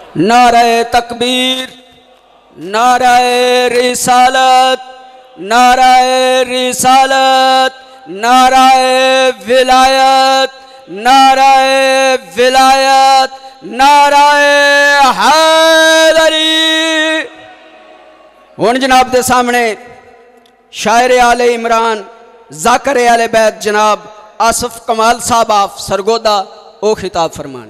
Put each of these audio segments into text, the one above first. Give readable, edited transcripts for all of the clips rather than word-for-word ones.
نعرہ تکبیر، نعرہ رسالت، نعرہ رسالت، نعرہ ولایت، نعرہ ولایت، نعرہ حیدری۔ ہن جناب دے سامنے شاعر آل عمران ذاکر آل بیت جناب آصف کمال صاحب آف سرگودا او خطاب فرمان۔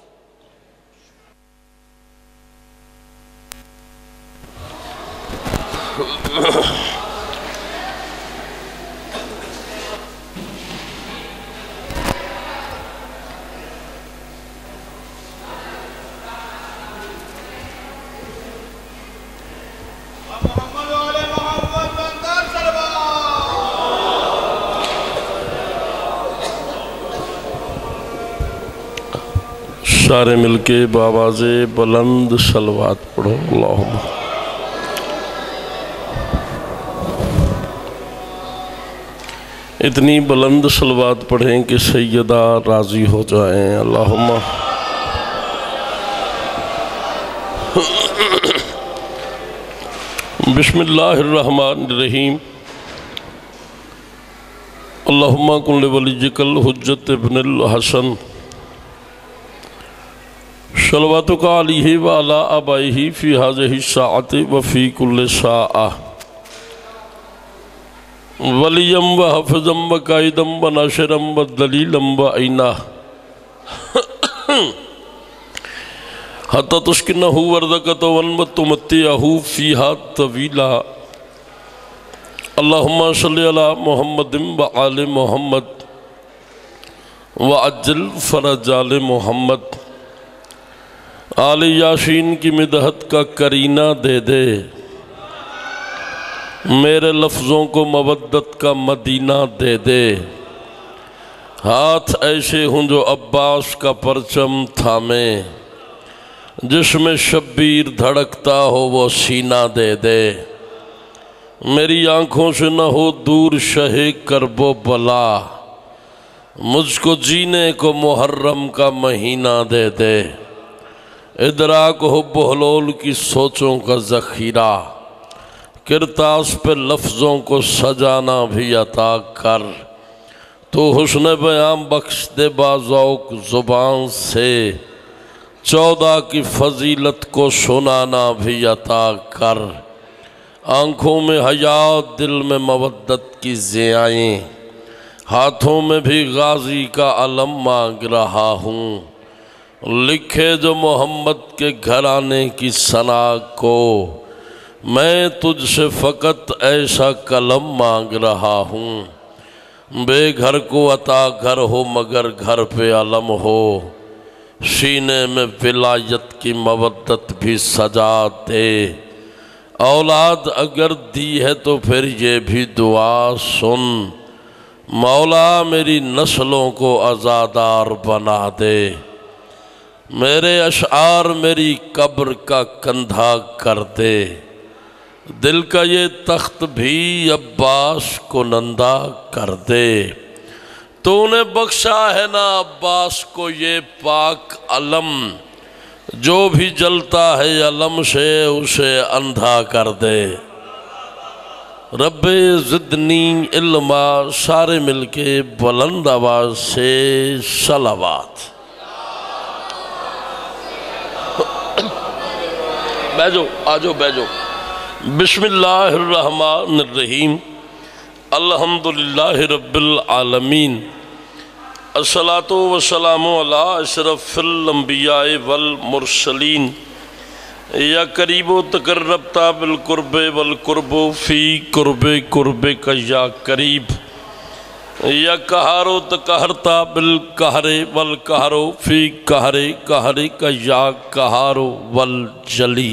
سارے مل کے بآواز بلند صلوات پڑھو۔ اللہم اتنی بلند صلوات پڑھیں کہ سیدہ راضی ہو جائیں۔ اللہم بسم اللہ الرحمن الرحیم۔ اللہم کن لولیک الحجت ابن الحسن صلواتک علیہ وعلا آبائہ فی ہذہ الساعۃ وفی کل ساعہ ولیم و حفظم و قائدم و ناشرم و دلیلم و عینہ حتی تسکنہ وردکت ون و تمتعہ فیہا طویلہ۔ اللہم صلی علی محمد و آل محمد و عجل فرج آل محمد۔ آل یاسین کی مدحت کا کرینہ دے دے، میرے لفظوں کو مودت کا مدینہ دے دے۔ ہاتھ ایسے ہوں جو عباس کا پرچم تھامے، جس میں شبیر دھڑکتا ہو وہ سینہ دے دے۔ میری آنکھوں سے نہ ہو دور شہ کرب و بلا، مجھ کو جینے کو محرم کا مہینہ دے دے۔ ادراک ہو بہلول کی سوچوں کا ذخیرہ، کرتاس پہ لفظوں کو سجانا بھی عطا کر۔ تو حسن بیان بخش دے باذوق زبان سے، 14 کی فضیلت کو سنانا بھی عطا کر۔ آنکھوں میں حیات، دل میں مودت کی ضیائیں، ہاتھوں میں بھی غازی کا علم مانگ رہا ہوں۔ لکھے جو محمد کے گھرانے کی ثنا کو، میں تجھ سے فقط ایسا قلم مانگ رہا ہوں۔ بے گھر کو عطا گھر ہو مگر گھر پہ علم ہو، سینے میں ولایت کی مودت بھی سجا دے۔ اولاد اگر دی ہے تو پھر یہ بھی دعا سن، مولا میری نسلوں کو عزادار بنا دے۔ میرے اشعار میری قبر کا کندھا کر دے، دل کا یہ تخت بھی عباس کو نندا کر دے۔ تو نے بخشا ہے نا عباس کو یہ پاک علم، جو بھی جلتا ہے علم سے اسے اندھا کر دے۔ رب زدنی علما، سارے مل کے بلند آواز سے صلوات۔ بیجو آجو بیجو۔ بسم اللہ الرحمن الرحیم۔ الحمدللہ رب العالمین، الصلاۃ والسلام علی اشرف الانبیاء والمرسلین۔ یا قریب و تقربتا بالقرب والقرب فی قرب قرب کا یا قریب۔ یا قہر و تقہرتا بالقہر والقہر فی قہر قہر کا یا قہر والجلی۔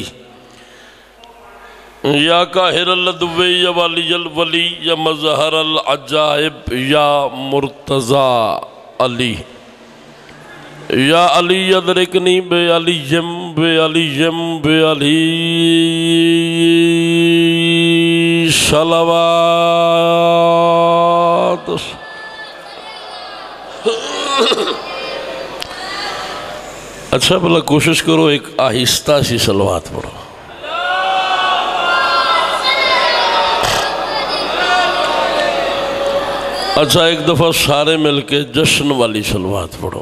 یا قاہر العدو یا ولی الولی یا مظہر العجائب یا مرتضی علی۔ یا علی ادرکنی بے علیم بے علیم بے علی صلوات۔ اچھا بھلا کوشش کرو ایک آہستہ سی صلوات پڑھو. اچھا ایک دفعہ سارے مل کے جشن والی صلوات پڑھو.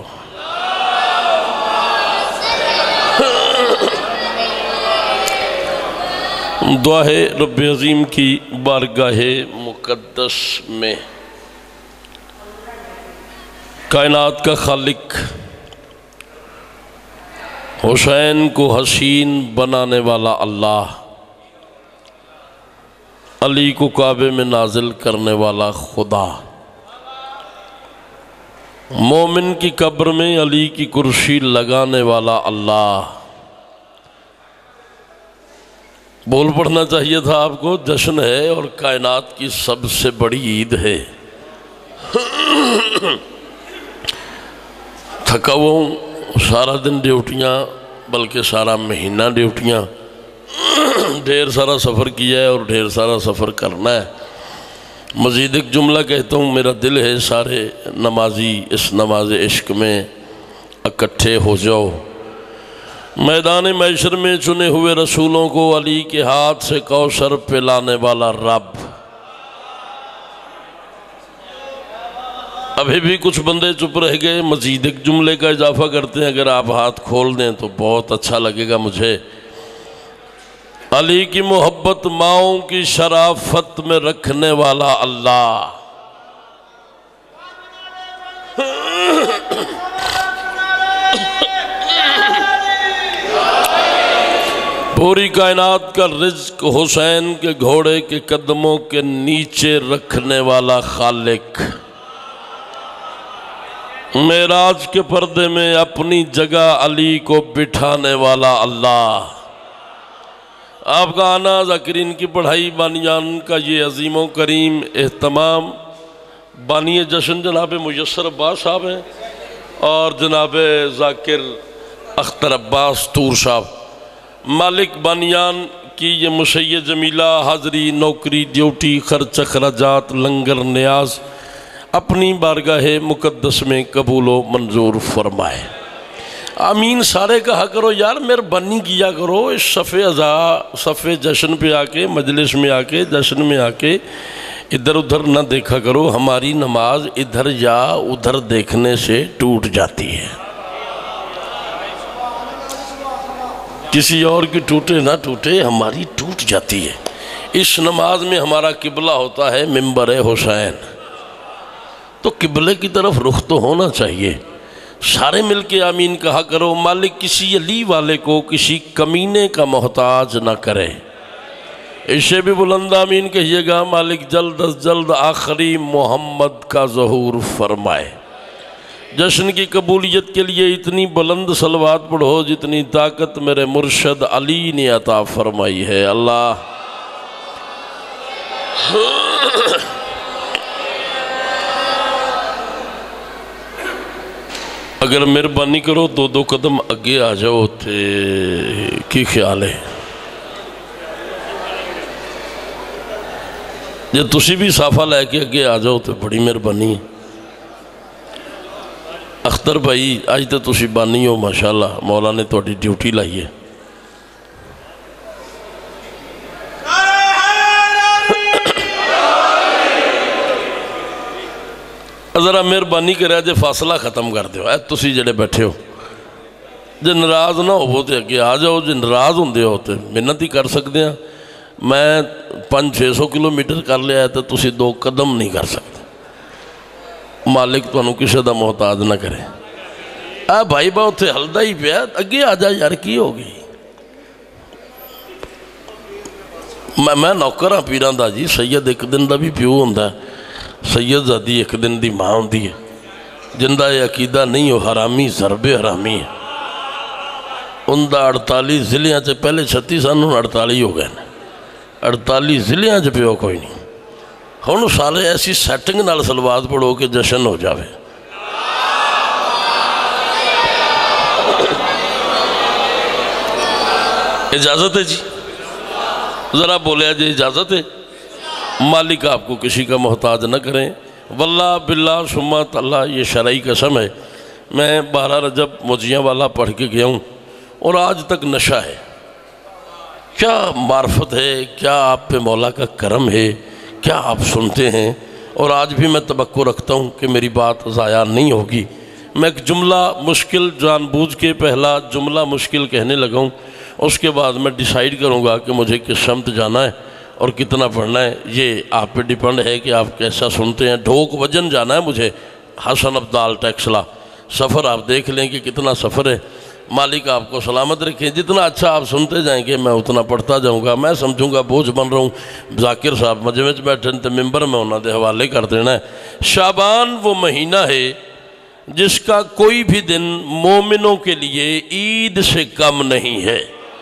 دعا ہے رب عظیم کی بارگاہ مقدس میں کائنات کا خالق حسین کو حسین بنانے والا اللہ، علی کو کعبے میں نازل کرنے والا خدا، مومن کی قبر میں علی کی کرسی لگانے والا اللہ. بول پڑھنا چاہیے تھا آپ کو. جشن ہے اور کائنات کی سب سے بڑی عید ہے. تھکا ہوا ہوں، سارا دن ڈیوٹیاں، بلکہ سارا مہینہ ڈیوٹیاں، ڈھیر سارا سفر کیا ہے اور ڈھیر سارا سفر کرنا ہے. مزید ایک جملہ کہتا ہوں، میرا دل ہے سارے نمازی اس نماز عشق میں اکٹھے ہو جاؤ. میدان محشر میں چنے ہوئے رسولوں کو علی کے ہاتھ سے کوثر پلانے والا رب. ابھی بھی کچھ بندے چپ رہ گئے، مزید ایک جملے کا اضافہ کرتے ہیں، اگر آپ ہاتھ کھول دیں تو بہت اچھا لگے گا مجھے. علی کی محبت ماؤں کی شرافت میں رکھنے والا اللہ. پوری کائنات کا رزق حسین کے گھوڑے کے قدموں کے نیچے رکھنے والا خالق. معراج کے پردے میں اپنی جگہ علی کو بٹھانے والا اللہ. آپ کا آنا، ذاکرین کی پڑھائی، بانیان کا یہ عظیم و کریم اہتمام. بانی جشن جناب میسر عباس صاحب ہیں اور جناب ذاکر اختر عباس طور صاحب. مالک بانیان کی یہ مشیع جمیلہ حاضری، نوکری، ڈیوٹی، خرچ اخراجات، لنگر نیاز اپنی بارگاہ مقدس میں قبول و منظور فرمائے. آمین سارے کہا کرو. یار مہربانی کیا کرو، اس صف جشن پہ آ کے، مجلس میں آ کے، جشن میں آ کے ادھر ادھر نہ دیکھا کرو. ہماری نماز ادھر یا ادھر دیکھنے سے ٹوٹ جاتی ہے. کسی اور کی ٹوٹے نہ ٹوٹے، ہماری ٹوٹ جاتی ہے. اس نماز میں ہمارا قبلہ ہوتا ہے منبر حسین، تو قبلے کی طرف رخ تو ہونا چاہیے. سارے مل کے آمین کہا کرو. مالک کسی علی والے کو کسی کمینے کا محتاج نہ کرے. اسے بھی بلند آمین کہیے گا. مالک جلد از جلد آخری محمد کا ظہور فرمائے. جشن کی قبولیت کے لیے اتنی بلند صلوات پڑھو جتنی طاقت میرے مرشد علی نے عطا فرمائی ہے. اللہ اگر مہربانی کرو دو قدم اگے آ جاؤ تے کی خیال ہے؟ جے تسی بھی صافہ لے کے اگے آ جاؤ تو بڑی مہربانی ہے. اختر بھائی آج تو تسی بانی ہو ماشاءاللہ، مولا نے تھوڑی ڈیوٹی لائی ہے. ذرا مہربانی کرے جے فاصلہ ختم کر دیو. تسی جڑے بیٹھے ہو جے ناراض نہ ہو تے اگے آ جاؤ. جے ناراض ہوندے ہو تے محنت ہی کر سکتے ہیں. میں 500-600 کلومیٹر کر لیا ہے تو تسی 2 قدم نہیں کر سکتے. مالک تو انہوں کسی دا محتاج نہ کرے. بھائی با اتھے ہلدا ہی پیا اگے آ جا یار کی ہوگی. میں نوکر ہاں پیران دا جی. سید ایک دن دا بھی پیو ہوندہ ہے، سید زادی ایک دن دی ماں ہوندی ہے. جندہ یہ عقیدہ نہیں ہو حرامی ضرب حرامی ہے. ان دا 48 ضلعیاں سے پہلے 36 سن 48 ہو گئے. 48 ضلعیاں سے پیو کوئی نہیں. ہوں سارے ایسی سیٹنگ نال صلوات پڑھو کہ جشن ہو جاوے. اجازت ہے جی؟ ذرا بولیا جی اجازت ہے. مالک آپ کو کسی کا محتاج نہ کریں. واللہ باللہ ثم اللہ یہ شرعی قسم ہے. میں 12 رجب موجیاں والا پڑھ کے گیا ہوں اور آج تک نشہ ہے۔ کیا معرفت ہے، کیا آپ پہ مولا کا کرم ہے، کیا آپ سنتے ہیں، اور آج بھی میں توقع رکھتا ہوں کہ میری بات ضائع نہیں ہوگی۔ میں ایک جملہ مشکل جان بوجھ کے پہلا جملہ مشکل کہنے لگا ہوں، اس کے بعد میں ڈیسائیڈ کروں گا کہ مجھے کس سمت جانا ہے اور کتنا پڑھنا ہے۔ یہ آپ پہ ڈیپینڈ ہے کہ آپ کیسا سنتے ہیں۔ ڈھوک وجن جانا ہے مجھے حسن عبدال ٹیکسلا، سفر آپ دیکھ لیں کہ کتنا سفر ہے۔ مالک آپ کو سلامت رکھیں، جتنا اچھا آپ سنتے جائیں گے میں اتنا پڑھتا جاؤں گا۔ میں سمجھوں گا بوجھ بن رہا ہوں، ذاکر صاحب مجمع وچ بیٹھے تے ممبر میں انہاں دے حوالے کر دینا ہے۔ شعبان وہ مہینہ ہے جس کا کوئی بھی دن مومنوں کے لیے عید سے کم نہیں ہے۔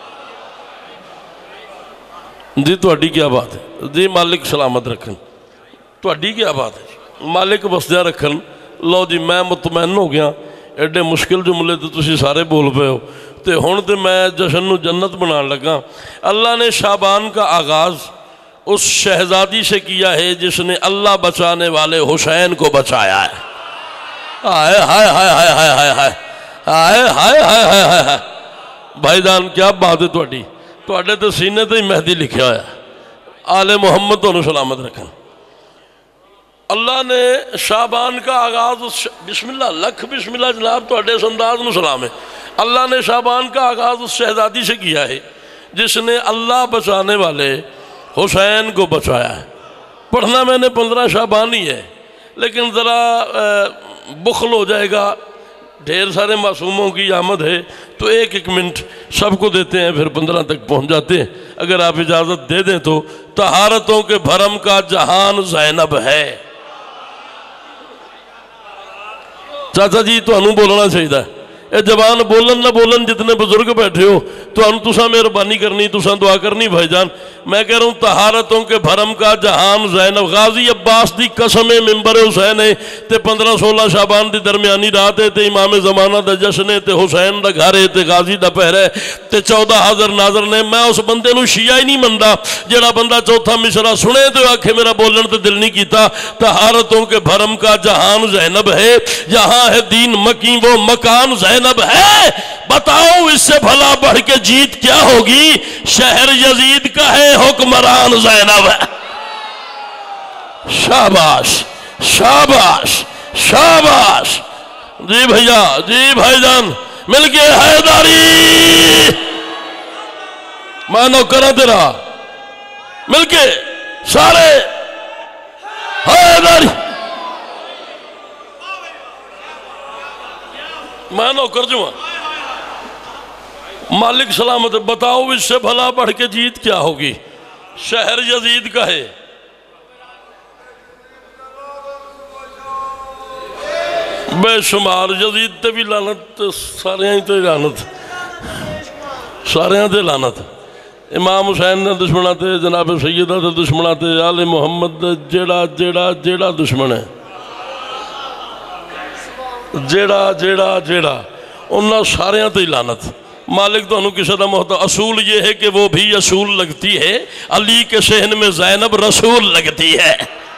جی تہاڈی کیا بات ہے؟ جی مالک سلامت رکھن، تہاڈی کیا بات ہے؟ مالک بسدیا رکھن۔ لو جی میں مطمئن ہو گیا، ایڈے مشکل جملے تو تسی سارے بول پے ہو، تے ہن تے میں جشن نو جنت بنان لگا۔ اللہ نے شعبان کا آغاز اس شہزادی سے کیا ہے جس نے اللہ بچانے والے حسین کو بچایا ہے۔ ہائے ہائے ہائے ہائے ہائے ہائے ہائے ہائے ہائے ہائے ہائے ہائے بھائی جان کیا بات ہے تہاڈی، تہاڈے تے سینے تے ہی مہدی لکھیا ہوا ہے۔ آل محمد تانوں سلامت رکھن۔ اللہ نے شعبان کا آغاز بسم اللہ لکھ بسم اللہ جناب تہاڈے اس انداز نو سلام ہے۔ اللہ نے شعبان کا آغاز اس شہزادی سے کیا ہے جس نے اللہ بچانے والے حسین کو بچایا ہے۔ پڑھنا میں نے 15 شعبان ہی ہے، لیکن ذرا بخل ہو جائے گا، ڈھیر سارے معصوموں کی آمد ہے تو ایک منٹ سب کو دیتے ہیں، پھر 15 تک پہنچ جاتے ہیں۔ اگر آپ اجازت دے دیں تو طہارتوں کے بھرم کا جہان زینب ہے۔ چاچا جی تو انہوں بولنا چاہیے، اے جوان بولن نہ بولن جتنے بزرگ بیٹھے ہو تو انہوں تساں مہربانی کرنی، تساں دعا کرنی بھائی جان۔ میں کہہ رہا ہوں طہارتوں کے بھرم کا جہان زینب، غازی عباس دی قسم منبر حسین ہے تے 15-16 شعبان دی درمیانی رات ہے تے امام زمانہ دا جشن ہے تے حسین دا گھر ہے تے غازی دا پہر ہے تے 14 حاضر ناظر نے۔ میں اس بندے نو شیعہ ہی نہیں مندا جڑا بندہ چوتھا مصرع سنے تو آکھے میرا بولن تے دل نہیں کیتا۔ طہارتوں کے بھرم کا جہان زینب ہے، یہاں ہے دین مکی وہ مکان زینب ہے، بتاؤ اس سے بھلا بڑھ کے جیت کیا ہوگی؟ شہر یزید کا ہے حکمران زینب ہے۔ شاباش شاباش شاباش، جی بھیا جی بھائی جان مل کے حیداری، میں نوکرہ تیرا مل کے سارے حیداری، میں نوکر جو ہوں۔ مالک سلامت، بتاؤ اس سے بھلا بڑھ کے جیت کیا ہوگی؟ شہر یزید کا ہے، بے شمار یزید تے بھی لعنت، سارے ہی تے لعنت، سارے ہی تے لعنت۔ امام حسین نے دشمنہ تے، جناب سیدہ تے دشمنہ تے، آل محمد جیڑا جیڑا جیڑا دشمن ہے، جیڑا جیڑا جیڑا انہاں سارے ہی تے لعنت۔ مالک تو انہوں کسی دا محتاج، اصول یہ ہے کہ وہ بھی اصول لگتی ہے، علی کے صحن میں زینب رسول لگتی ہے۔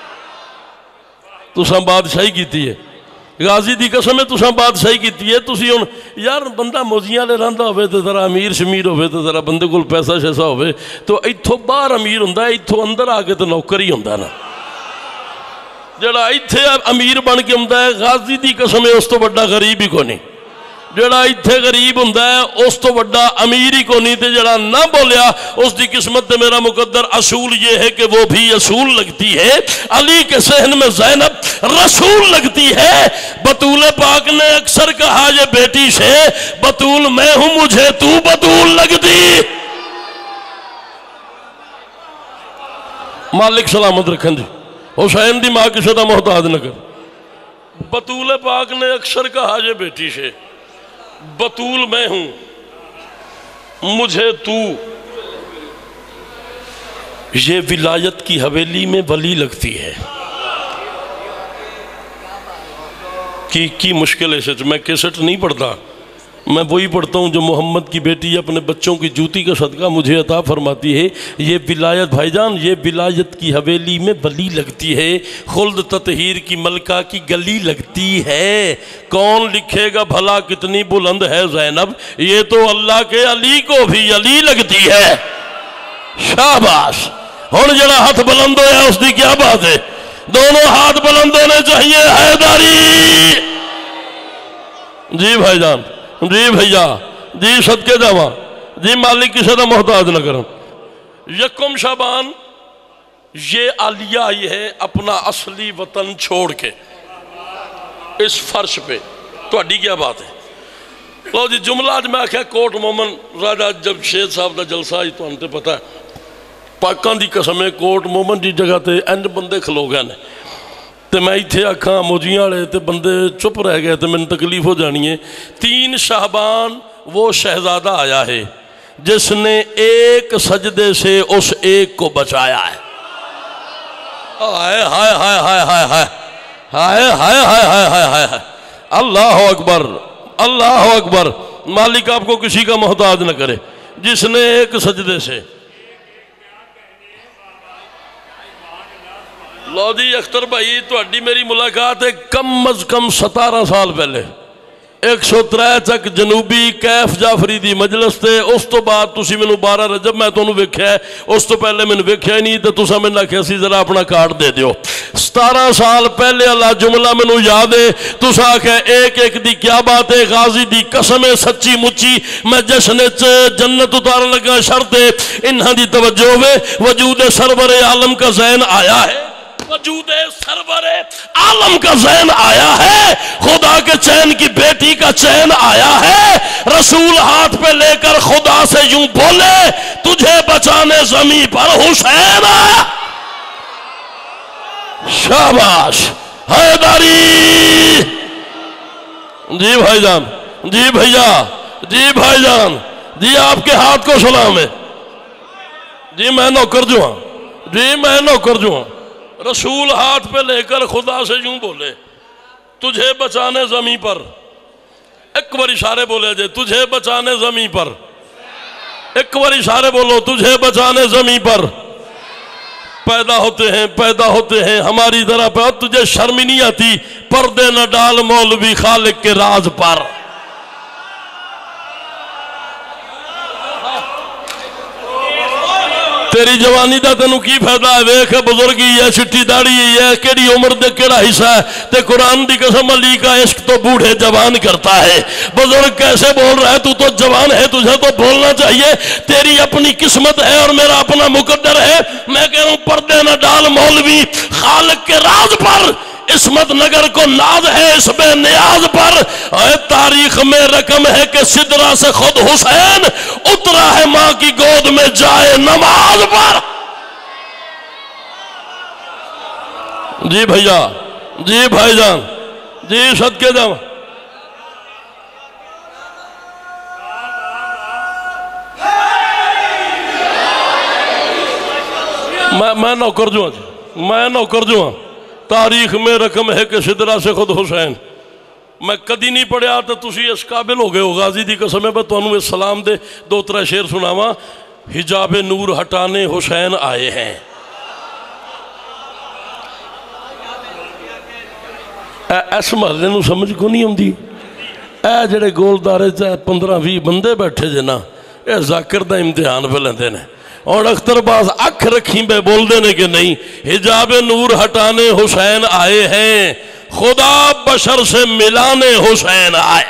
تساں بادشاہی کیتی ہے، غازی دی قسم ہے تساں بادشاہی کیتی ہے۔ تسی ان یار بندہ موزیاں لے رہندا ہوئے تو ذرا امیر شمیر ہوئے تو ذرا بندے کو پیسہ شیسا ہوئے تو ایتھو باہر امیر ہوندہ ہے، ایتھو اندر آگے تو نوکر ہی ہوندہ نا۔ جڑا ایتھے امیر بن کے ہوندہ ہے، غازی دی قسم ہے اس تو بڑا غریب ہی کو نہیں۔ جڑا ایتھے غریب ہوندہ ہے اس تو بڑا امیر ہی کو نہیں، تے جڑا نہ بولیا اس دی قسمت تے میرا مقدر۔ اصول یہ ہے کہ وہ بھی اصول لگتی ہے، علی کے صحن میں زینب رسول لگتی ہے۔ بطول پاک نے اکثر کہا یہ بیٹی سے، بطول میں ہوں مجھے تو بطول لگتی۔ مالک سلامت رکھن جی، حسین دی ماں کسی دا محتاج نہ کر۔ بطول پاک نے اکثر کہا یہ بیٹی سے، بطول میں ہوں مجھے تو۔ یہ ولایت کی حویلی میں ولی لگتی ہے۔ کی مشکل ہے سچ، میں کیسٹ نہیں پڑھتا، میں وہی پڑھتا ہوں جو محمد کی بیٹی اپنے بچوں کی جوتی کا صدقہ مجھے عطا فرماتی ہے. یہ ولایت بھائی جان، یہ ولایت کی حویلی میں ولی لگتی ہے، خلد تطہیر کی ملکہ کی گلی لگتی ہے. کون لکھے گا بھلا کتنی بلند ہے زینب، یہ تو اللہ کے علی کو بھی علی لگتی ہے. شاباش. ہن جڑا ہاتھ بلند ہویا اس دی کیا بات ہے؟ دونوں ہاتھ بلند ہونے چاہیے. حیدری. جی بھائی جان، جی بھیا، جی صدقے جاواں، جی مالک کسی دا محتاج نہ کرم. یکم شعبان یہ عالیہ آئی ہے اپنا اصلی وطن چھوڑ کے اس فرش پہ. تہاڈی کیا بات ہے؟ لو جی جملہ اج میں آکھیا کوٹ مومن راجہ جب شیر صاحب دا جلسہ آئی تو ہم تے پتہ ہے پاکان دی قسمیں کوٹ مومن دی جگہ تے انج بندے کھلو گئے نے تے میں ایتھے آکھاں موجیاں والے تے بندے چپ رہ گئے تے میں تکلیف ہو جانی ہے. 3 شعبان وہ شہزادہ آیا ہے جس نے ایک سجدے سے اس ایک کو بچایا ہے. ہائے ہائے ہائے ہائے ہائے ہائے ہائے ہائے ہائے ہائے ہائے. اللہ اکبر، اللہ اکبر. مالک آپ کو کسی کا محتاج نہ کرے. جس نے ایک سجدے سے. لو جی اختر بھائی تہاڈی میری ملاقات ہے کم از کم 17 سال پہلے 103 تک جنوبی کیف جعفری دی مجلس تے. اس تو بعد تسی مینوں 12 رجب میں تانوں ویکھیا ہے، اس تو پہلے میں ویکھیا ہی نہیں تے تساں مینوں آکھیا سی ذرا اپنا کارڈ دے دیو. 17 سال پہلے اللہ جملہ مینوں یاد ہے. تساں آکھیا ایک ایک دی کیا بات ہے، غازی دی قسم ہے سچی مچی میں جشن جنت اتار لگا شرط انہاں دی توجہ ہوئے. وجود سرور عالم کا زین آیا ہے، وجود سرور عالم کا زین آیا ہے، خدا کے چین کی بیٹی کا چین آیا ہے. رسول ہاتھ پہ لے کر خدا سے یوں بولے تجھے بچانے زمین پر حسین آیا. شاباش. حیدری. جی بھائی جان، جی بھیا، جی بھائی جان، جی آپ کے ہاتھ کو سلام ہے. جی میں نوکر جو ہاں، جی میں نوکر جو ہاں. رسول ہاتھ پہ لے کر خدا سے یوں بولے تجھے بچانے زمین پر. ایک بار اشارے بولے جے تجھے بچانے زمین پر. ایک بار اشارے بولو تجھے بچانے زمین پر. پیدا ہوتے ہیں ہماری طرح پہ. تجھے شرم نہیں آتی پردے نہ ڈال مولوی خالق کے راز پر. تیری جوانی دا تینوں کی فائدہ ہے؟ ویکھ بزرگی ہے، چٹی داڑھی ہے، کیڑی عمر دے کیڑا حصہ ہے. تے قرآن دی قسم علی کا عشق تو بوڑھے جوان کرتا ہے. بزرگ کیسے بول رہا ہے؟ تو تو جوان ہے، تجھے تو بولنا چاہیے. تیری اپنی قسمت ہے اور میرا اپنا مقدر ہے. میں کہہ رہا ہوں پردے نہ ڈال مولوی خالق کے راز پر. عصمت نگر کو ناز ہے اس بے نیاز پر. تاریخ میں رقم ہے کہ سدرہ سے خود حسین اترا ہے ماں کی گود میں جائے نماز پر. جی بھیا، جی بھائی جان، جی صدقے جاواں. میں نوکر جو ہوں، میں نوکر جو ہوں. تاریخ میں رقم ہے کہ سدرہ سے خود حسین. میں کدی نہیں پڑھیا تو تسی اس قابل ہو گئے ہو. غازی دی قسم ہے میں تانوں اس سلام دے 2-3 شعر سناواں. حجاب نور ہٹانے حسین آئے ہیں. اس محلے نو سمجھ کو نہیں ہوندی. اے جڑے گولدارے 15-20 بندے بیٹھے جے نا، اے ذاکر دا امتحان پہ لیندے نے. اور اختر باز اکھ رکھیں بے بول دینے کے نہیں. حجاب نور ہٹانے حسین آئے ہیں، خدا بشر سے ملانے حسین آئے.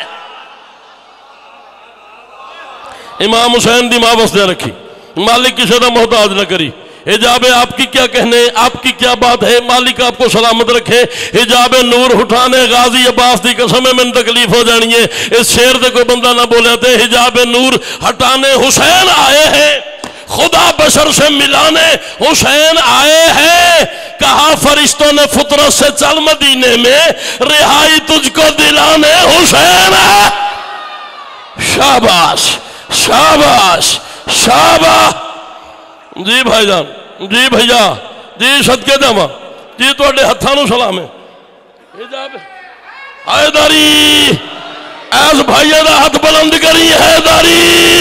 امام حسین دی ماں بس دے رکھی، مالک کسی دا محتاج نہ کری. حجاب آپ کی کیا کہنے، آپ کی کیا بات ہے، مالک آپ کو سلامت رکھے. حجاب نور ہٹانے غازی عباس دی قسم میں تکلیف ہو جانی ہے. اس شعر دے کوئی بندہ نہ بولے تھے. حجاب نور ہٹانے حسین آئے ہیں، خدا بشر سے ملانے حسین آئے ہیں. کہا فرشتوں نے فطرت سے چل مدینے میں، رہائی تجھ کو دلانے حسین ہے. شاباش، شاباش، شاباش. جی بھائی جان، جی بھیا، جی صدقے جاواں، جی تواڈے ہتھاں نوں سلام ہے. حجاب حیدری. ایس بھائیے دا ہاتھ بلند کری حیدری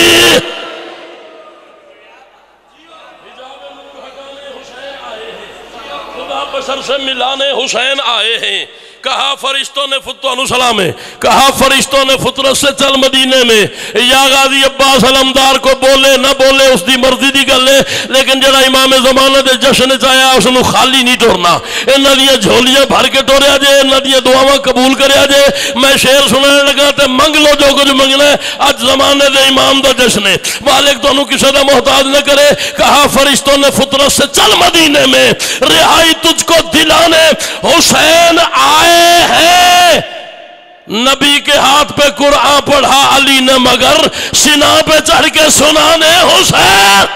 خدا بشر سے ملانے حسین آئے ہیں کہا فرشتوں نے سلام ہے کہا فرشتوں نے فطرت سے چل مدینے میں یا غازی عباس علمدار کو بولے نہ بولے اس دی مرضی دی گل ہے لیکن جڑا امام زمانہ دے جشن چایا اس نو خالی نہیں ٹورنا انہاں دیاں جھولیاں بھر کے ٹوریا جے انہاں دیاں دعاواں قبول کریا جے میں شعر سنانے لگا تے منگ لو جو کچھ منگنا ہے اج زمانے دے امام دا جشن ہے مالک تانوں کسے دا محتاج نہ کرے کہا فرشتوں نے فطرت سے چل مدینے میں رہائی تجھ کو دلانے حسین آئے ہے نبی کے ہاتھ پہ قرآن پڑھا علی نے مگر سینہ پہ چڑھ کے سنانے حسین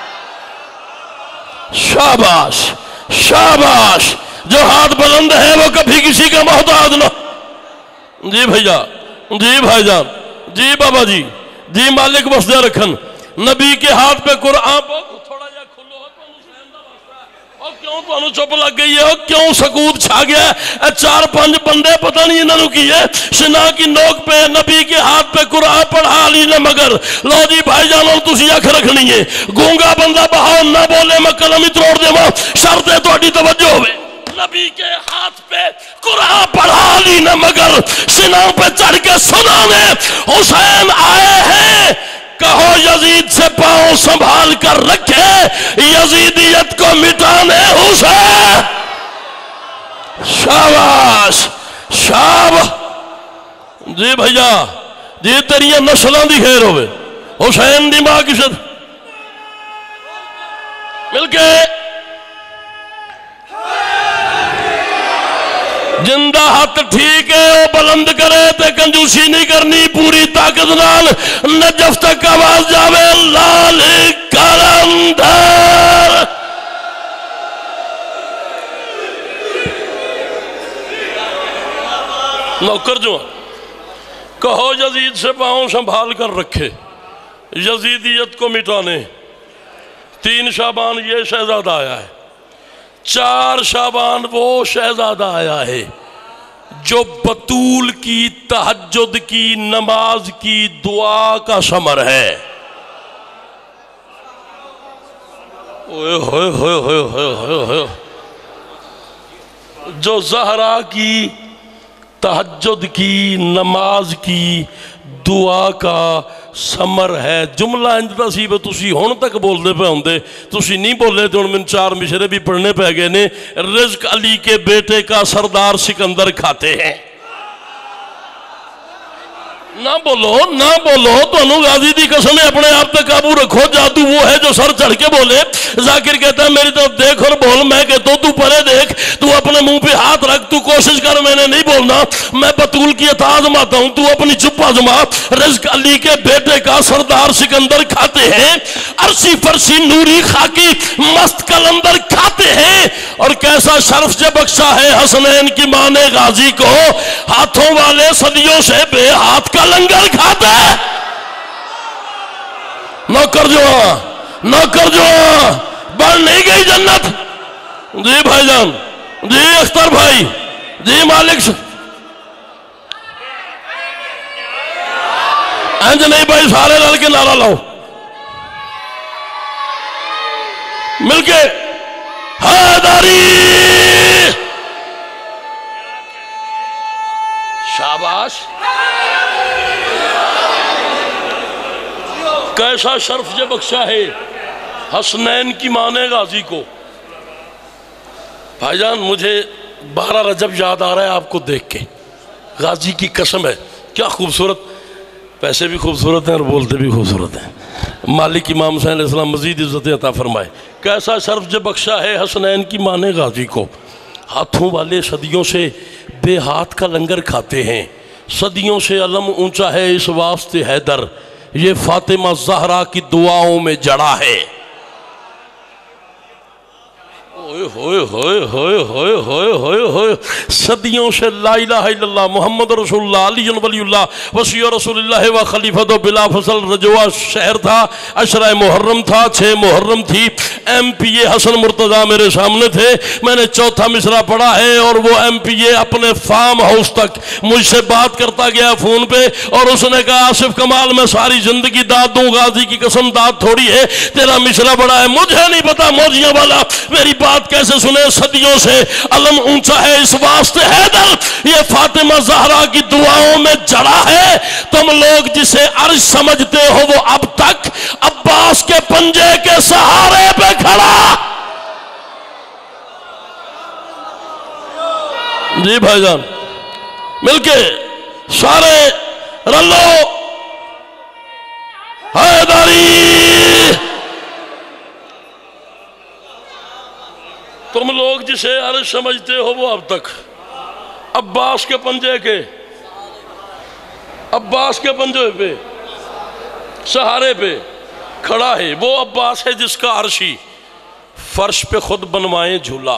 شاباش شاباش جو ہاتھ بلند ہے وہ کبھی کسی کا محتاج نہ جی بھائیا جی بھائی جان جی بابا جی جی مالک بسدہ رکھن نبی کے ہاتھ پہ قرآن تھوڑا جا کھلو اور کیوں تو انہوں چپ لگ گئی ہے اور کیوں سکوت چھا گیا ہے 4-5 بندے پتہ نہیں انہوں کی ہے سنا کی نوک پہ نبی کے ہاتھ پہ قرآن پڑھا علی نے مگر لو جی بھائی جانوں تسی اکھ رکھنی ہے گونگا بندہ بہاؤ نہ بولے میں قلم ہی توڑ دے ماں شرط ہے تو اڈی توجہ ہوئے نبی کے ہاتھ پہ قرآن پڑھا علی نے مگر سنا پہ چڑھ کے سنانے حسین آئے ہیں کہو یزید سے پاؤں سنبھال کر رکھے یزیدیت کو مٹانے حسین شاباش شاباش جی بھائیا جی تیریاں نسلوں دی خیر ہوئے حسین دی ماں کی شد مل کے جندہ ہاتھ ٹھیک ہے وہ بلند کرے تے کنجوسی نہیں کرنی پوری طاقت نال نجف تک آواز جاوے لال کلندر نوکر جو کہو یزید سے پاؤں سنبھال کر رکھے یزیدیت کو مٹانے 3 شعبان یہ شہزادہ آیا ہے 4 شعبان وہ شہزادہ آیا ہے جو بطول کی تہجد کی نماز کی دعا کا ثمر ہے اوئے ہوئے ہوئے ہوئے ہوئے ہوئے جو زہرا کی تہجد کی نماز کی دعا کا ثمر ہے جملہ انجدہ سی بے تسی ہون تک بول دے پہ ہوں دے تسی نہیں بولے تو ان میں 4 مشرے بھی پڑھنے پہ گئے نے رزق علی کے بیٹے کا سردار سکندر کھاتے ہیں نہ بولو تو انہوں غازی دی قسم اپنے آپ تک قابو رکھو جادو وہ ہے جو سر چڑھ کے بولے ذاکر کہتا ہے میری طرف دیکھ اور بول میں کہتا ہوں تو پرے دیکھ تو اپنے منہ پہ ہاتھ رکھ تو کوشش کر میں نے نہیں بولنا میں بطول کی اطاعت آزماتا ہوں تو اپنی چپ آزما رزق علی کے بیٹے کا سردار سکندر کھاتے ہیں عرصی فرسی نوری خاکی مست کلندر کھاتے ہیں اور کیسا شرف سے بخشا ہے حسنین کی ماں نے غازی کو ہاتھوں والے صدیوں سے بے ہاتھ کا لنگر کھاتا ہے نوکر جو بڑھ نہیں گئی جنت جی بھائی جان جی اختر بھائی جی مالک انج نہیں بھائی سارے رل کے نعرہ لاؤ مل کے حیدری شاباش کیسا شرف جو بخشا ہے حسنین کی ماں نے غازی کو بھائی جان مجھے 12 رجب یاد آ رہا ہے آپ کو دیکھ کے غازی کی قسم ہے کیا خوبصورت پیسے بھی خوبصورت ہیں اور بولتے بھی خوبصورت ہیں مالک امام حسین علیہ السلام مزید عزت عطا فرمائے کیسا شرف جو بخشا ہے حسنین کی ماں نے غازی کو ہاتھوں والے صدیوں سے بے ہاتھ کا لنگر کھاتے ہیں صدیوں سے علم اونچا ہے اس واسطے حیدر یہ فاطمہ زہرا کی دعاؤں میں جڑا ہے ہوئے ہوئے ہوئے ہوئے ہوئے ہوئے ہوئے صدیوں سے لا الہ الا اللہ محمد رسول اللہ علی ولی اللہ وصی رسول اللہ و خلیفۃ بلا فصل رجوع شہر تھا، عشرہ محرم تھا، 6 محرم تھی، ایم پی اے حسن مرتضیٰ میرے سامنے تھے، میں نے چوتھا مصرع پڑھا ہے اور وہ ایم پی اے اپنے فارم ہاؤس تک مجھ سے بات کرتا گیا فون پہ، اور اس نے کہا آصف کمال میں ساری زندگی داد دوں، غازی کی قسم داد تھوڑی ہے، تیرا مصرع بڑا ہے، مجھے نہیں پتا موجیاں والا میری بات کیسے سنے، صدیوں سے علم اونچا ہے اس واسطے حیدر یہ فاطمہ زہرا کی دعاؤں میں جڑا ہے، تم لوگ جسے عرش سمجھتے ہو وہ اب تک عباس کے پنجے کے سہارے پہ کھڑا۔ جی بھائی جان مل کے سارے رلو حیدری، تم لوگ جسے عرش سمجھتے ہو وہ اب تک عباس کے پنجے کے پہ سہارے پہ کھڑا ہے، وہ عباس ہے جس کا عرشی فرش پہ خود بنوائیں جھولا۔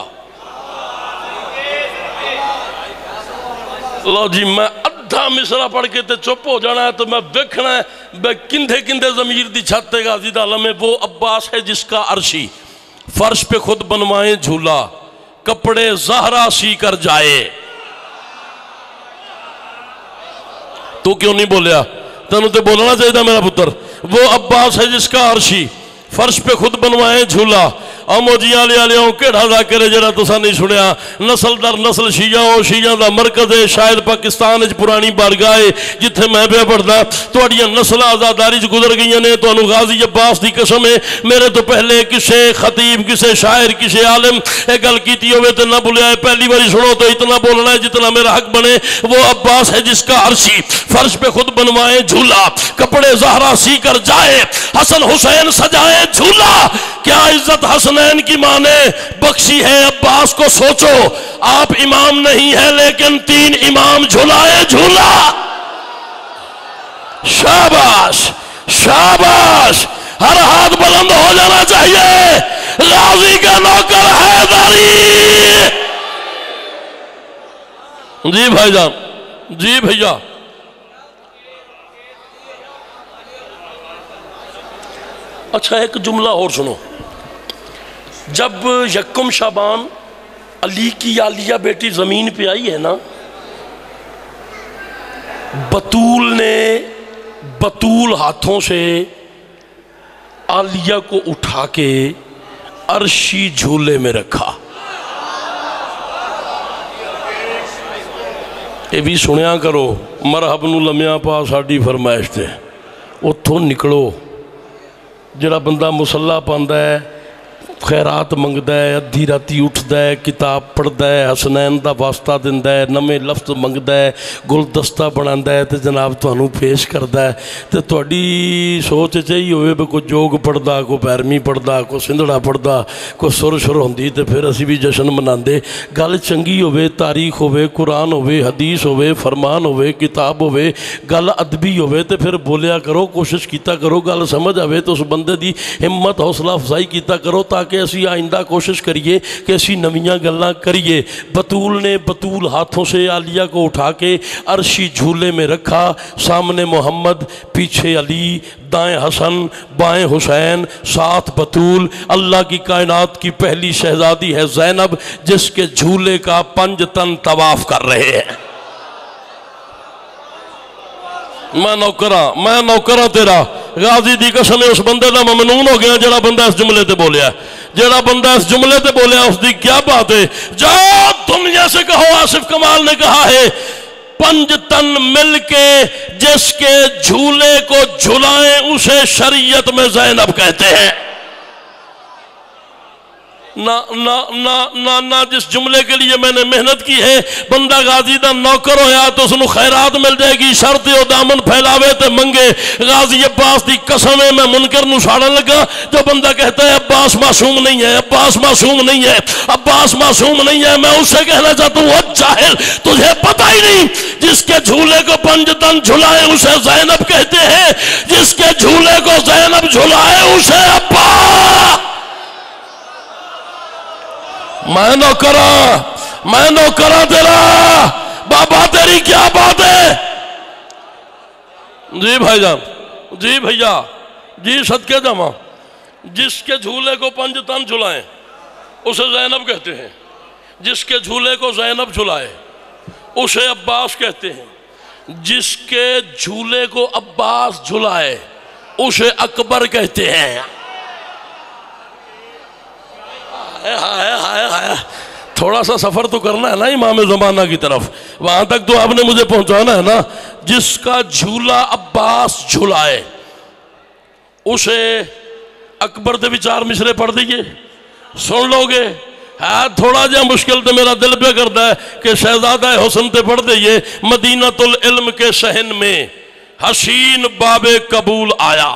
لو جی میں ادھا مصرع پڑھ کے تے چپ ہو جانا ہے تو میں دیکھنا ہے بے کندھے کندھے ضمیر دی چھتے غازی دا عالم ہے، وہ عباس ہے جس کا عرشی فرش پہ خود بنوائیں جھولا، کپڑے زہرا سی کر جائے۔ تو کیوں نہیں بولیا؟ تنہوں تے بولنا چاہیے تھا میرا پتر۔ وہ عباس ہے جس کا عرشی فرش پہ خود بنوائیں جھولا، موجی آلے آلیاں کیڑا ذاکر ہے جڑا تسا نہیں سنیا، نسل در نسل شیعہ دا مرکز ہے، شاید پاکستان اچ پرانی بارگاہ جتھے میں پہ پڑھدا، تواڈیاں نسل آزاداری گزر گئیاں نے، تانوں غازی عباس دی قسم ہے، میرے تو پہلے کسے خطیب کسے شاعر کسے عالم ایک گل کیتی ہوئے تے نہ بھولیا ہے، پہلی باری سنو تو اتنا بولنا ہے جتنا میرا حق بنے۔ وہ عباس ہے جس کا عرشی فرش پہ خود بنوائے جھولا، کپڑے زہرا سی کر جائے، حسن حسین سجائے جھولا۔ کیا عزت حسنین کی ماں نے بخشی ہے عباس کو، سوچو آپ امام نہیں ہے لیکن 3 امام جھولائے جھولا۔ شاباش شاباش، ہر ہاتھ بلند ہو جانا چاہیے، غازی کا نوکر حیدری۔ جی بھائی جان، جی بھیا، اچھا ایک جملہ اور سنو، جب یکم شعبان علی کی عالیہ بیٹی زمین پہ آئی ہے نا، بطول ہاتھوں سے عالیہ کو اٹھا کے عرشی جھولے میں رکھا۔ یہ بھی سنیا کرو، مرحبن لمیاں پا ساڑی فرمائش تے اتھوں نکلو، جڑا بندہ مسلح پاندہ ہے، خیرات منگدہ ہے، ادھی راتی اٹھدہ ہے، کتاب پڑھدہ ہے، حسنین دا واسطہ دندہ ہے، نمے لفظ منگدہ ہے، گلدستہ بناندہ ہے، تے جناب توانوں پیش کردہ ہے، تے توڑی سوچ چاہیے ہوئے بے کوئی جوگ پڑھدہ، کوئی پیرمی پڑھدہ، کوئی سندڑا پڑھدہ، کوئی سر شر ہوندی، تے پھر اسی بھی جشن مناندے۔ گل چنگی ہوئے، تاریخ ہوئے، قرآن ہوئے، حدیث ہوئے، فرمان ہوئے، کتاب ہوئے، گل ادبی ہوئے، تے پھر بولیا کرو، کوشش کیتا کرو، گل سمجھ آوے تو اس بندے دی ہمت حوصلہ افزائی کیتا کرو، تاکہ اسی آئندہ کوشش کریے کہ اسی نویاں گلاں کریے۔ بطول نے بطول ہاتھوں سے عالیہ کو اٹھا کے عرشی جھولے میں رکھا، سامنے محمد، پیچھے علی، دائیں حسن، بائیں حسین، ساتھ بطول۔ اللہ کی کائنات کی پہلی شہزادی ہے زینب، جس کے جھولے کا 5 تن طواف کر رہے ہیں۔ میں نوکرہ تیرا، غازی دی قسم اس بندے دا ممنون ہو گیا جڑا بندہ اس جملے تے بولیا، جڑا بندہ اس جملے تے بولیا، اس دی کیا بات ہے۔ جاؤ دنیا سے کہو آصف کمال نے کہا ہے 5 تن مل کے جس کے جھولے کو جھلائیں اسے شریعت میں زینب کہتے ہیں۔ نہ جس جملے کے لیے میں نے محنت کی ہے، بندہ غازی دا نوکر ہویا تو سنو خیرات مل جائے گی، شرط او دامن پھیلاوے تے منگے۔ غازی عباس دی قسم ہے، میں منکر نو ساڑن لگا۔ جو بندہ کہتا ہے عباس معصوم نہیں ہے، عباس معصوم نہیں ہے، عباس معصوم نہیں ہے، میں اس سے کہنا چاہتا ہوں وہ جاہل، تجھے پتہ ہی نہیں جس کے جھولے کو 5 تن جھلائے اسے زینب کہتے ہیں، جس کے جھولے کو زینب جھلائے اسے عباس۔ میں نوکرا تیرا، بابا تیری کیا بات ہے؟ جی بھائی جان، جی بھیا، جی صدقے جمع، جس کے جھولے کو 5 تن جھلائیں اسے زینب کہتے ہیں، جس کے جھولے کو زینب جھلائے اسے عباس کہتے ہیں، جس کے جھولے کو عباس جھلائے اسے اکبر کہتے ہیں۔ تھوڑا سا سفر تو کرنا ہے نا امام زمانہ کی طرف، وہاں تک تو آپ نے مجھے پہنچانا ہے نا۔ جس کا جھولا عباس جھلائے اسے اکبر دے بھی 4 مصرے پڑھ دیئے، سن لو گے؟ تھوڑا جا مشکل تو میرا دل پہ کرتا ہے کہ شہزادہ حسن تے پڑھ دیئے، مدینۃ العلم کے صحن میں حسین باب قبول آیا۔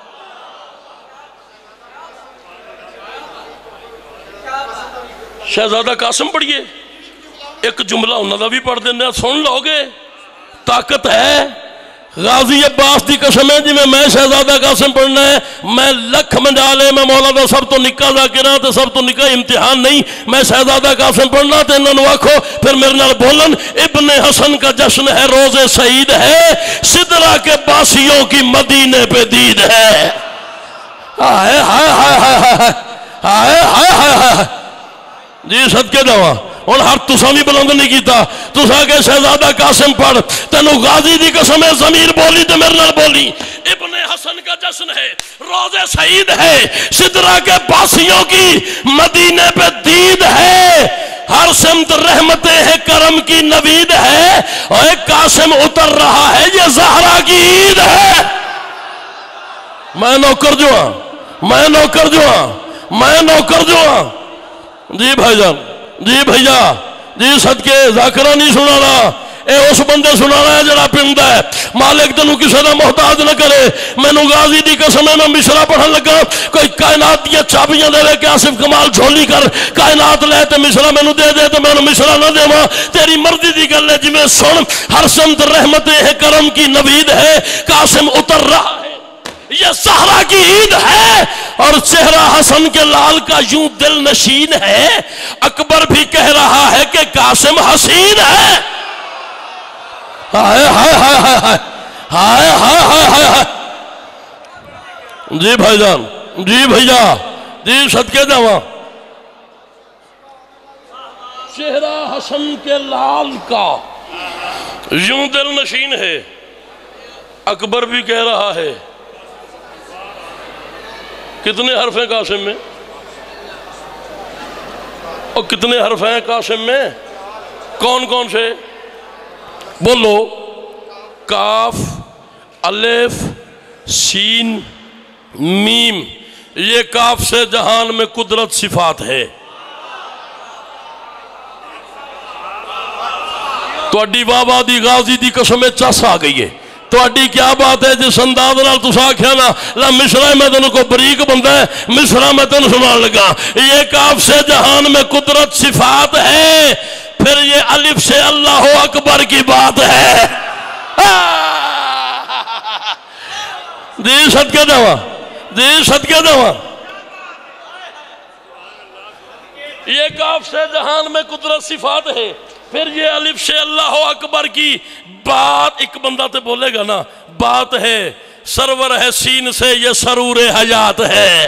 شہزادہ قاسم پڑھئے، ایک جملہ انہوں نے بھی پڑھ دینا، سن لو گے؟ طاقت ہے۔ غازی عباس دی قسم ہے جی میں شہزادہ قاسم پڑھنا ہے، میں لکھ منجالے میں مولا دا سب تو نکا ذاکرہ تے سب تو نکا امتحان نہیں، میں شہزادہ قاسم پڑھنا تے انہوں نے آکھو پھر میرے نال بولن، ابن حسن کا جشن ہے، روز سعید ہے، سدرہ کے باسیوں کی مدینے پہ دید ہے۔ ہائے ہائے ہائے ہائے ہائے ہائے ہائے، جی صدقے دوا اور ہر تسا بھی بلند نہیں کیتا، تسا کہ شہزادہ قاسم پڑھ، تینو غازی دی قسم ہے ضمیر بولی تے میرے نال بولی، ابن حسن کا جشن ہے، روز سعید ہے، سدرہ کے باسیوں کی مدینے پہ دید ہے، ہر سمت رحمتیں ہیں کرم کی نوید ہے، اور ایک قاسم اتر رہا ہے یہ زہرا کی عید ہے۔ میں نوکر جو ہاں، میں نوکر جو ہاں، میں نوکر جو ہاں۔ جی بھائی جان، جی بھیا، جی صدقے ذاکرہ نہیں سنانا، اے اس بندے سنانا ہے جڑا پنڈا ہے، مالک تنو کسی نہ محتاج نہ کرے۔ میں نو غازی دی قسم ہے میں مشرہ پڑھن لگا، کوئی کائنات دیا چابیاں دے کہ آصف کمال جھولی کر کائنات لے تے مشرہ میں نو دے دے تو میں نو مشرہ نہ دے ماں، تیری مرضی دی گل ہے جی میں سن، ہر سمت رحمتیں ہیں کرم کی نوید ہے، قاسم اتر رہا ہے، یہ زہرا کی عید ہے، اور چہرہ حسن کے لال کا یوں دل نشین ہے، اکبر بھی کہہ رہا ہے کہ قاسم حسین ہے۔ ہائے ہائے ہائے ہائے ہائے ہائے ہائے ہائے، جی بھائی جان، جی بھیا، جی صدقے جاواں، چہرہ حسن کے لال کا یوں دل نشین ہے، اکبر بھی کہہ رہا ہے۔ کتنے حرف ہیں قاسم میں؟ اور کتنے حرف ہیں قاسم میں؟ کون کون سے؟ بولو۔ کاف، الف، سین، میم، یہ کاف سے جہان میں قدرت صفات ہے۔ تو اڈی بابا دی غازی دی قسم چس آ گئی ہے، تو اڈی کیا بات ہے جس انداز نال تسا آکھیا نا لا مصرع میں تینوں کو بریک بندہ ہے، مصرع میں تینوں سنان لگا، یہ کاف سے جہان میں قدرت صفات ہے، پھر یہ الف سے اللہ اکبر کی بات ہے۔ جی صدقے دوا، جی صدقے دوا، یہ کاف سے جہان میں قدرت صفات ہے، پھر یہ الف سے اللہ اکبر کی بات، ایک بندہ تے بولے گا نا بات ہے، سرور ہے سین سے یہ سرور حیات ہے۔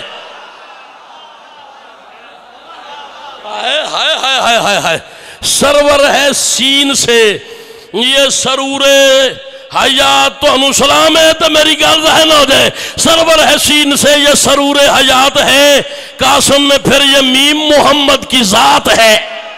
ہائے ہائے ہائے ہائے ہائے، سرور ہے سین سے یہ سرور حیات، تو ہم سلام ہے تو میری گل ذہن ہو جائے، سرور ہے سین سے یہ سرور حیات ہے، قاسم میں پھر یہ میم محمد کی ذات ہے۔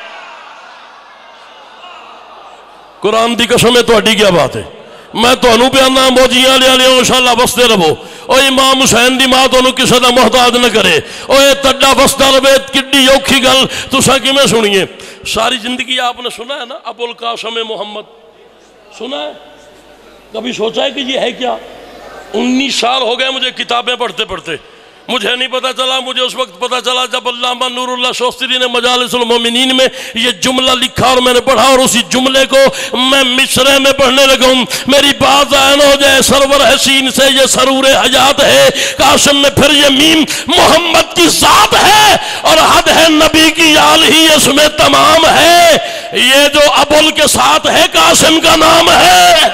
قرآن دی قسم ہے تو اڈی کیا بات ہے، میں تو انہوں بیانا موجیاں لیا لیا انشاءاللہ بستے رہو، او امام حسین دی ماں تو انہوں کسی دا محتاج نہ کرے، او یہ تڈا بستا رہے کڈی اوکھی گل تساں کی میں سنیے۔ ساری زندگی آپ نے سنا ہے نا ابو القاسم محمد، سنا ہے؟ کبھی سوچا ہے کہ یہ ہے کیا؟ 19 سال ہو گئے مجھے کتابیں پڑھتے پڑھتے، مجھے نہیں پتا چلا، مجھے اس وقت پتا چلا جب علامہ نور اللہ شوستری نے مجالس المومنین میں یہ جملہ لکھا اور میں نے پڑھا، اور اسی جملے کو میں مصرع میں پڑھنے لگا ہوں۔ میری بات عین ہو جائے، سرور حسین سے یہ سرور حیات ہے، قاسم میں پھر یہ میم محمد کی ذات ہے، اور حد ہے نبی کی آل ہی اس میں تمام ہے۔ یہ جو ابول کے ساتھ ہے قاسم کا نام ہے۔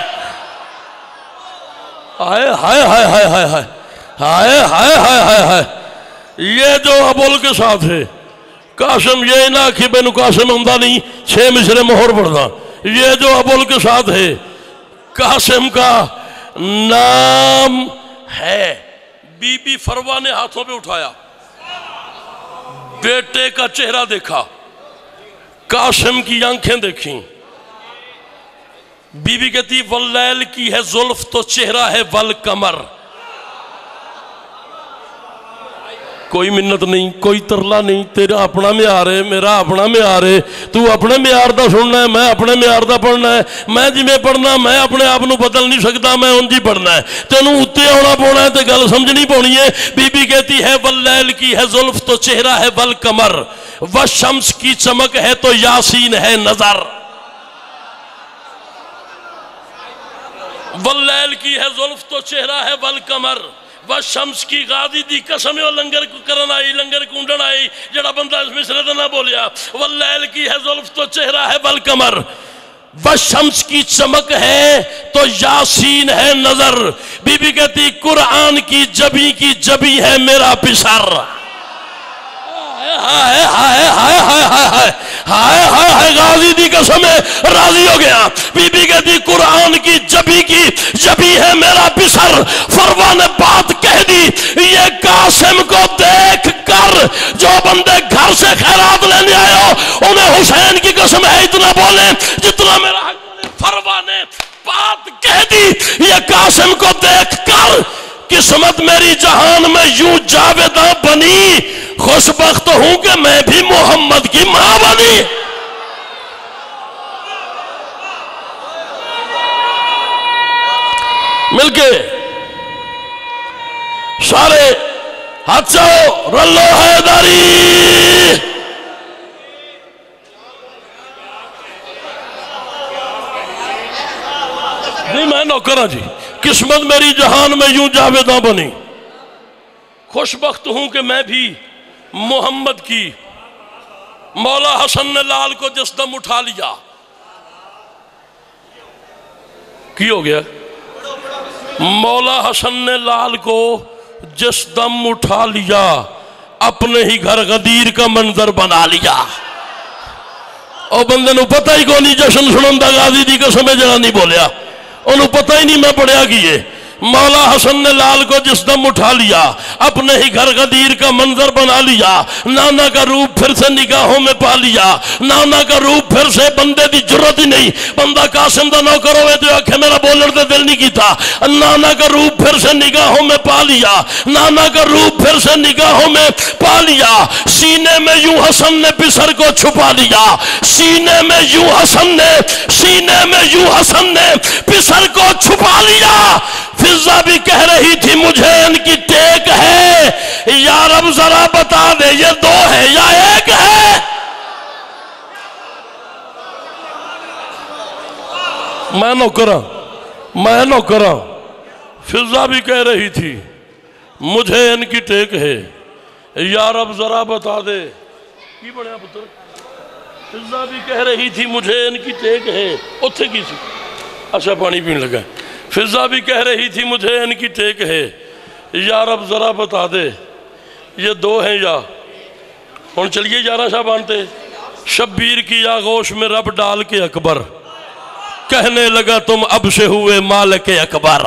ہائے ہائے ہائے ہائے ہائے ہائے ہائے ہائے ہائے ہائے ہائے، یہ جو ابول کے ساتھ ہے قاسم، یہ نہ کہ بینو قاسم ہمدہ نہیں 6 مصرے مہر پڑھنا، یہ جو ابول کے ساتھ ہے قاسم کا نام ہے۔ بی بی فروا نے ہاتھوں پہ اٹھایا، بیٹے کا چہرہ دیکھا، قاسم کی آنکھیں دیکھیں، بی بی کہتی واللیل کی ہے زلف تو چہرہ ہے والقمر۔ کوئی منت نہیں، کوئی ترلا نہیں، تیرا اپنا معیار ہے، میرا اپنا معیار ہے، تو اپنے معیار دا سننا ہے، میں اپنے معیار دا پڑھنا ہے، میں جی میں پڑھنا، میں اپنے آپ نو بدل نہیں سکتا، میں ان جی پڑھنا ہے، تینوں اتے ہونا پونا ہے، تے گل سمجھنی پونی ہے۔ بی بی کہتی ہے واللیل کی ہے زلف تو چہرہ ہے والقمر، والشمس کی چمک ہے تو یاسین ہے نظر۔ واللیل کی ہے زلف تو چہرہ ہے والقمر، والشمس کی غازی دی قسم ہے، لنگر کو کرن آئی، لنگر کونڈن آئی، جڑا بندہ اس مصرے دا نہ بولیا۔ واللیل کی ہے زلف تو چہرہ ہے والقمر، والشمس کی چمک ہے تو یاسین ہے نظر۔ بی بی کہتی قرآن کی جبی ہے میرا پسر۔ ہائے ہائے ہائے ہائے ہائے ہائے ہائے، غازی دی قسم ہے، راضی ہو گیا۔ بی بی کہتی قرآن کی جبی ہے میرا پسر۔ فروا نے بات کہہ دی، یہ قاسم کو دیکھ کر جو بندے گھر سے خیرات لینے آئے ہو انہیں حسین کی قسم ہے اتنا بولیں جتنا میرا حق۔ فروا نے بات کہہ دی، یہ قاسم کو دیکھ کر قسمت میری جہان میں یوں جاویداں بنی، خوشبخت ہوں کہ میں بھی محمد کی ماں بنی۔ مل کے سارے ہاتھ چاہو رلو حیدری۔ نہیں میں نوکرہ جی، قسمت میری جہان میں یوں جاویداں بنی، خوشبخت ہوں کہ میں بھی محمد کی۔ مولا حسن نے لال کو جس دم اٹھا لیا، کی ہو گیا؟ مولا حسن نے لال کو جس دم اٹھا لیا، اپنے ہی گھر غدیر کا منظر بنا لیا۔ اور بندے نو پتہ ہی کو نہیں جشن سنندہ غازی دی قسم جڑا نہیں بولیا، انہوں پتہ ہی نہیں میں پڑھیا کیے۔ مولا حسن نے لال کو جس دم اٹھا لیا، اپنے ہی گھر غدیر کا منظر بنا لیا، نانا کا روپ پھر سے نگاہوں میں پا لیا، نانا کا روپ پھر سے بندے دی جرت ہی نہیں، بندہ قاسم دا نوکر ہوئے تو آکھے میرا بولر دے دل نہیں کیتا، نانا کا روپ پھر سے نگاہوں میں پا لیا، نانا کا روپ پھر سے نگاہوں میں پا لیا، سینے میں یوں حسن نے پسر کو چھپا لیا، سینے میں یوں حسن نے پسر کو چھپا لیا۔ فضا بھی کہہ رہی تھی مجھے ان کی ٹیک ہے، یا رب ذرا بتا دے یہ دو ہے یا ایک ہے۔ میں نوکرہ فضا بھی کہہ رہی تھی مجھے ان کی ٹیک ہے، یا رب ذرا بتا دے کی بڑھیا پتر۔ فضا بھی کہہ رہی تھی مجھے ان کی ٹیک ہے، اتھے کی سی اچھا پانی پین لگا۔ فضا بھی کہہ رہی تھی مجھے ان کی ٹیک ہے، یا رب ذرا بتا دے یہ دو ہیں یا۔ اور چلیے 11 شعبان تے شبیر کی آغوش میں رب ڈال کے اکبر، کہنے لگا تم اب سے ہوئے مالک اکبر۔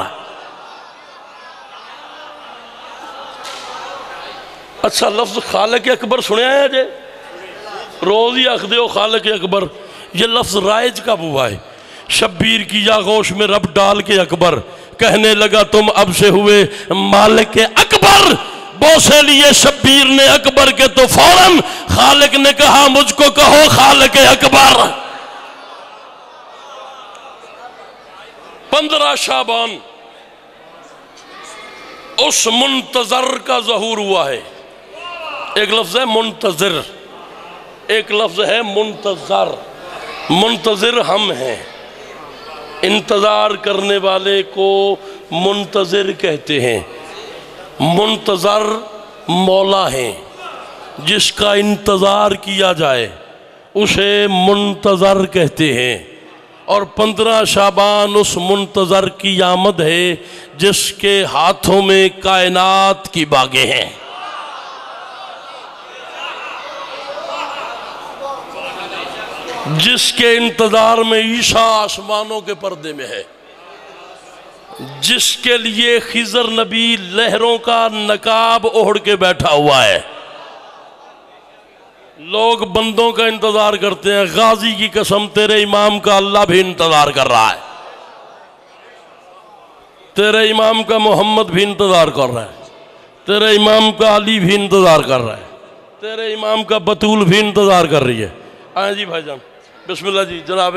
اچھا لفظ خالق اکبر سنے آیا جے، روز ہی اخ دیو خالق اکبر، یہ لفظ رائج کب ہوا ہے؟ شبیر کی آغوش میں رب ڈال کے اکبر، کہنے لگا تم اب سے ہوئے مالک اکبر۔ بوسے لیے شبیر نے اکبر کے تو فوراً خالق نے کہا مجھ کو کہو خالق اکبر۔ 15 شعبان اس منتظر کا ظہور ہوا ہے. ایک لفظ ہے منتظر، ایک لفظ ہے منتظر. منتظر ہم ہیں، انتظار کرنے والے کو منتظر کہتے ہیں. منتظر مولا ہیں، جس کا انتظار کیا جائے اسے منتظر کہتے ہیں. اور 15 شعبان اس منتظر کی آمد ہے جس کے ہاتھوں میں کائنات کی باغیں ہیں. جس کے انتظار میں عیسیٰ آسمانوں کے پردے میں ہے، جس کے لیے خضر نبی لہروں کا نقاب اوڑھ کے بیٹھا ہوا ہے. لوگ بندوں کا انتظار کرتے ہیں، غازی کی قسم تیرے امام کا اللہ بھی انتظار کر رہا ہے، تیرے امام کا محمد بھی انتظار کر رہا ہے، تیرے امام کا علی بھی انتظار کر رہا ہے، تیرے امام کا بطول بھی انتظار کر رہی ہے. آئیں جی بھائی جان، بسم اللہ جی. جناب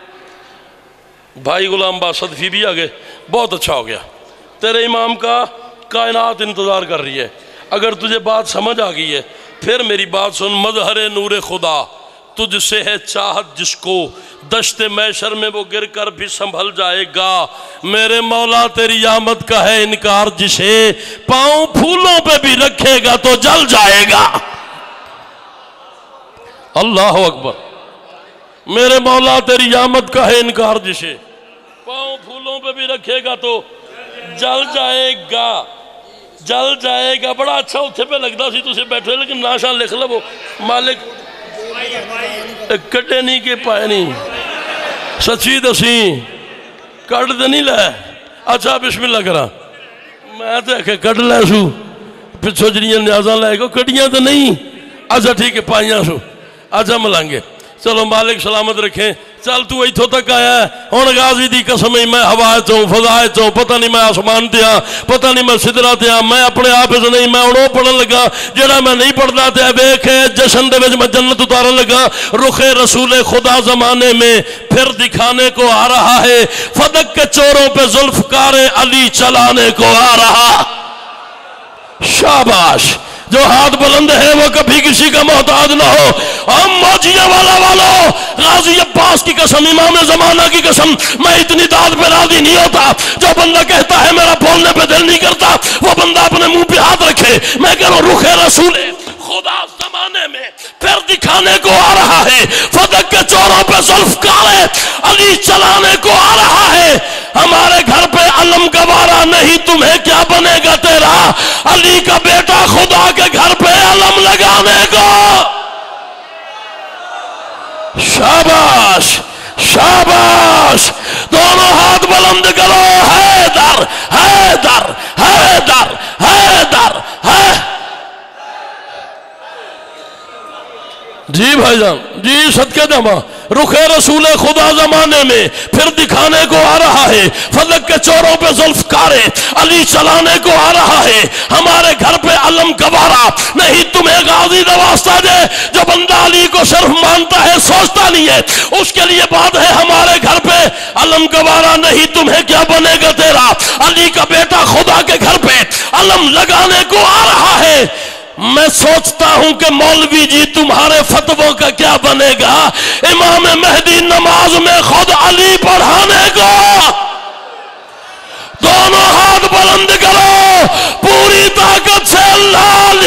بھائی غلام با صدفی بھی آگے، بہت اچھا ہو گیا. تیرے امام کا کائنات انتظار کر رہی ہے. اگر تجھے بات سمجھ آ گئی ہے پھر میری بات سن. مظہر نور خدا تجھ سے ہے چاہت جس کو، دشت محشر میں وہ گر کر بھی سنبھل جائے گا. میرے مولا تیری آمد کا ہے انکار جسے، پاؤں پھولوں پہ بھی رکھے گا تو جل جائے گا. اللہ اکبر. میرے مولا تیری آمد کا ہے انکار جسے، پاؤں پھولوں پہ بھی رکھے گا تو جل جائے گا. جل جائے گا. بڑا اچھا اتھے پہ لگتا سی تُسے بیٹھے، لیکن ناشاں لکھ لو مالک کٹے نہیں کے پائے نہیں. سچی دسیں کٹ دے نہیں لے. اچھا بسم اللہ کرا. میں تو کہ کٹ لے سو پچھو جنیاں نیازاں لے گو کٹیاں تو نہیں. اچھا ٹھیک ہے پائیاں سو. اچھا ملانگے. چلو مالک سلامت رکھیں. چل تو ایتھو تک آیا ہے. ہون غازی دی قسم میں ہوا چوں فضائے چوں، پتہ نہیں میں آسمان تے ہاں، پتہ نہیں میں سدرہ تے ہاں. میں اپنے آپ سے نہیں، میں انہوں پڑھن لگا جڑا میں نہیں پڑھنا تے بیکھے جشن دے وچ میں جنت اتارن لگا. رخ رسول خدا زمانے میں پھر دکھانے کو آ رہا ہے، فدق کے چوروں پہ ذوالفقار علی چلانے کو آ رہا. شاباش. جو ہاتھ بلند ہے وہ کبھی کسی کا محتاج نہ ہو. ہم موجیہ والا والو، غازی عباس کی قسم، امام زمانہ کی قسم، میں اتنی داد پہ راضی نہیں ہوتا. جو بندہ کہتا ہے میرا بولنے پہ دل نہیں کرتا، وہ بندہ اپنے منہ پہ ہاتھ رکھے. میں کہہ رہا ہوں رخ رسول خدا زمانے میں پھر دکھانے کو آ رہا ہے، فدق کے چوروں پہ ذوالفقار علی چلانے کو آ رہا ہے. ہمارے گھر پہ علم گوارا نہیں، تمہیں کیا بنے گا تیرا علی کا بیٹا خدا کے گھر پہ علم لگانے کو. شاباش شاباش. دونوں ہاتھ بلند کرو. حیدر حیدر حیدر حیدر ہے. جی بھائی جان جی صدقے دما. رخ رسول خدا زمانے میں پھر دکھانے کو آ رہا ہے، فلک کے چوروں پہ ذوالفقار علی چلانے کو آ رہا ہے. ہمارے گھر پہ علم گوارا نہیں، تمہیں غازی نواستا دے. جو بندہ علی کو صرف مانتا ہے سوچتا نہیں ہے، اس کے لیے بات ہے ہمارے گھر پہ علم گوارا نہیں، تمہیں کیا بنے گا تیرا علی کا بیٹا خدا کے گھر پہ علم لگانے کو آ رہا ہے. میں سوچتا ہوں کہ مولوی جی تمہارے فتووں کا کیا بنے گا. امام مہدی نماز میں خود علی پڑھانے کو. دونوں ہاتھ بلند کرو پوری طاقت سے. اللہ